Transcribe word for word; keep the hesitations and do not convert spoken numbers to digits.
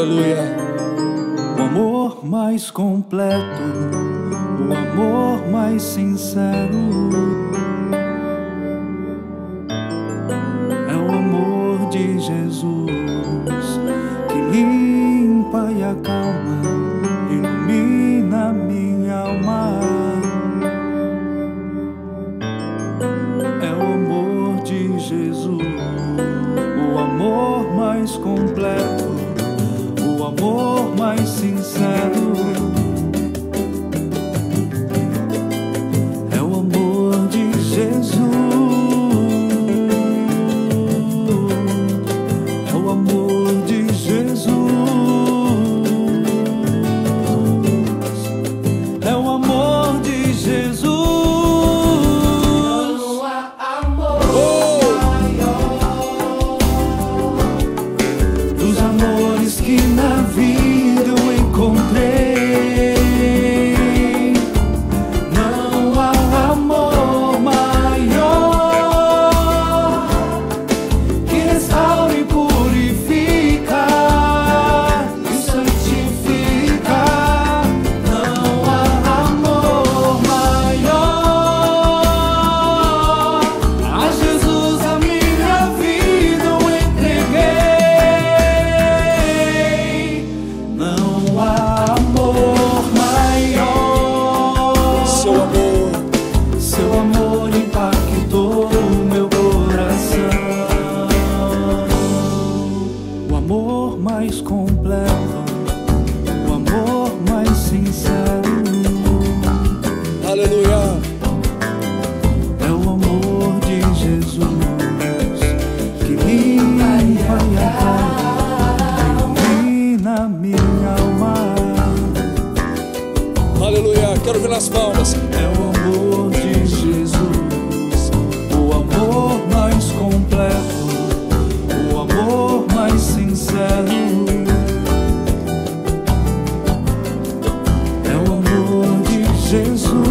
Aleluia. O amor mais completo, o amor mais sincero, é o amor de Jesus, que limpa e acalma, ilumina minha alma. É o amor de Jesus, o amor mais completo, o amor mais sincero, é o amor de Jesus, é o amor de Jesus, é o amor de Jesus. Não há amor maior Dos amores que na vida eu encontrei, não há amor maior que restaura e purifica e santifica. Não há amor maior. A Jesus a minha vida eu entreguei. Não há amor maior. Seu amor, Seu amor impactou o meu coração. O amor mais completo, o amor mais sincero, aleluia. é o amor de Jesus, que limpa e acalma, ilumina minha alma. Aleluia. Quero ver nas palmas. É o amor de Jesus, o amor mais completo, o amor mais sincero, é o amor de Jesus.